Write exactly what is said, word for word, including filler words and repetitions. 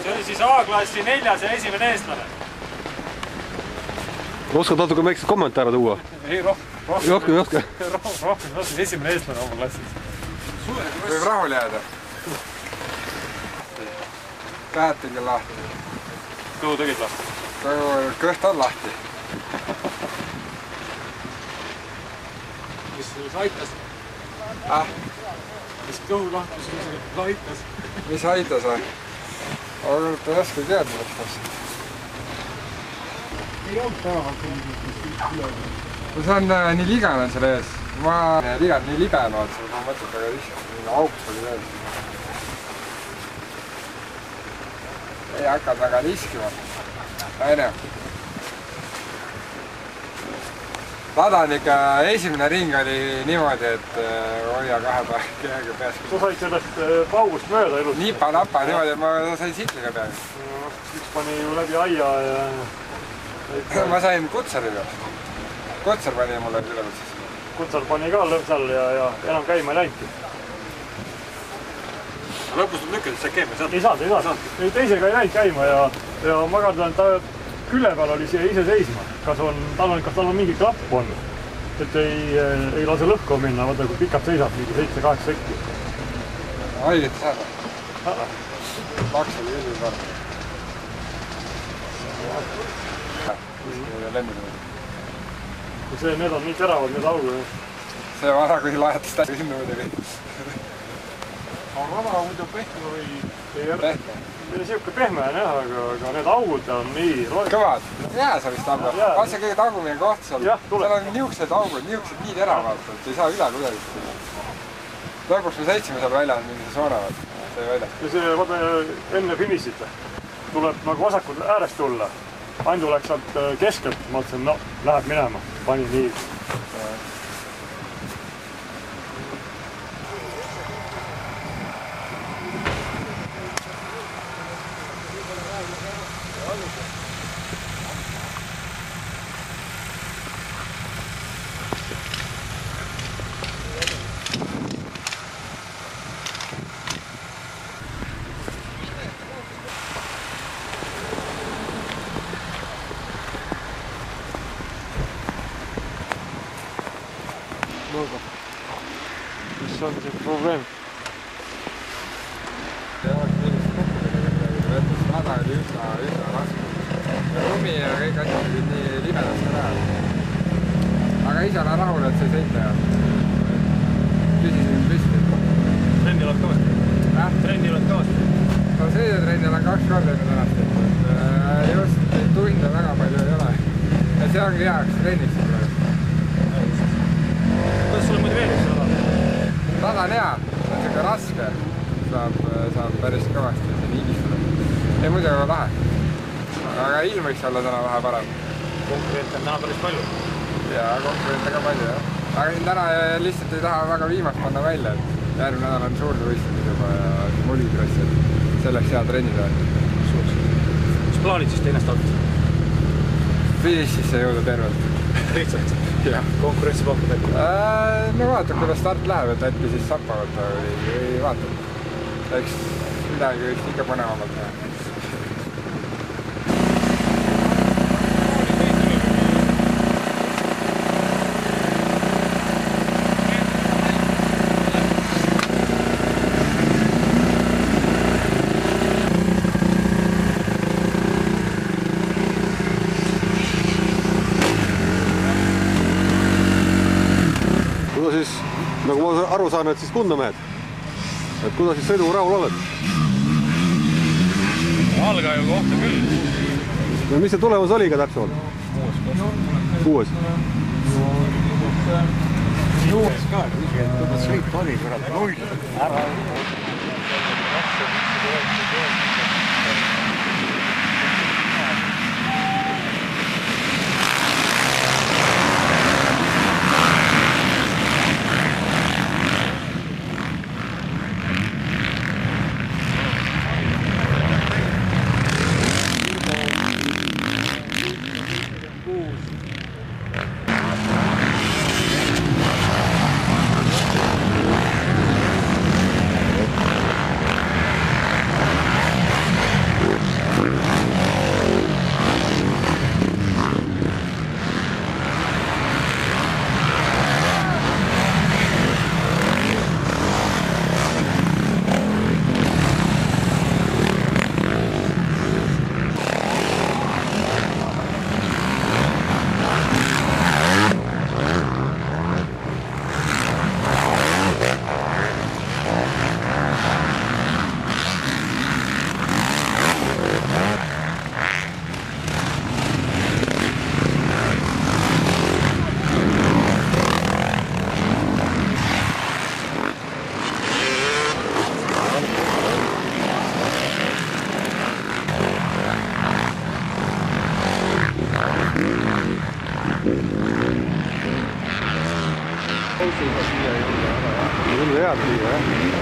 See oli siis A-klassi neljas ja esimene eestlane. Oskad natuke väikse kommentaare tuua? Ei, rohkem. Rohkem, rohkem. Rohkem, rohkem. Esimene eestlane oma klassis. Võib rahul jääda. Käed tegid lahti. Kõhu tegid lahti? Kõht on lahti. Mis siis aitas? Ah? Mis kõhu lahti siis aitas? Mis aitas või? Aga ta raske teada võttas. Ei olnud täna. See on nii ligane selle ees. Ma ligan nii libene olnud, ma mõtlen, aga lihtsalt auks oli veel. Ei hakkad väga liskima. Aine. Tadan ikka esimene ring oli niimoodi, et hoia kahe päeva keegi peas. Sa said sellest paugust mööda ilusti. Nipa-napa niimoodi, et ma sain sikliga peagi. Üks pani ju läbi aia ja... Ma sain kutsariga. Kutsar pani mulle üle kutsis. Kutsar pani ka lõvsal ja enam käima ei läinudki. Lõpus tuleb nükkel, et sa keemia saad? Ei saanud, ei saanud. Teisega ei läinud käima ja ma kardan, et ta külle peal oli siia ise seisma. Kas tal on mingi klapp on, et ei lase lõhku minna, vaata kui pikalt seisab, mingi seitse kaheksa sekki. Haigeti saada. Laks oli üldse parem. See, need on nii teravad, need augud. See vana, kui lajatas täi sinna muidugi. Aga vana muidu pehme või... Pehme. Siuke pehme on jah, aga need augud on nii... Kõvad. Jääs on vist alla. On see kõige tagumine koht seal. Seal on niuksed augud, niuksed nii teravad, et ei saa üle kuidagi. Lõpuks me seitsime seal väljas mingi soonavad. See välja. Ja see, vaata, enne finišit tuleb nagu vasakul äärest tulla. Andu läks sealt keskelt, ma mõtlesin, no, läheb minema. Pani nii. Nõuga. Mis on see probleem? Ei oleks millist kokku, võttes rada oli üsna, üsna raske. Rumi ja kõik asjad olid nii libedast ka näha. Aga ise olen rahul, et see sõita ja küsisin püsti. Trenni oled ka vast? Jah? Trenni oled ka vast? No sõidetrenni olen kaks korda enne tänast. Just tunde väga palju ei ole. Ja see ongi heaks trenniks. Kuidas sulle motiveeriks rada? Rada on hea, see on siuke raske. Saab päris kõvasti siin higistada. Ei muidu on lahe. Aga ilm võiks olla täna vähe parem. Konkurente on täna päris palju. Jaa, konkurente ka palju, jah. Aga siin täna lihtsalt ei taha väga viimast panna välja. Järgmine nädal on suurdevõistlused juba ja mulikrass, et selleks hea trennida. Mis plaanid siis teinest algast? Finišisse jõuda tervelt. Lihtsalt? Jah. Konkurentsi pakkud äkki? No vaata, kuidas start läheb, et äkki siis sappavad või vaata. Eks midagi võiks ikka põnevamalt teha. Nagu ma aru saan, et siis kundamehed. Et kuidas siis sõiduga rahul oled? Algaja kohta küll. No mis see tulemus oli ka täpsemalt? Kuues. Juures ka, kuidas sõit oli, kurat, null. Ära. ajada siia, jah.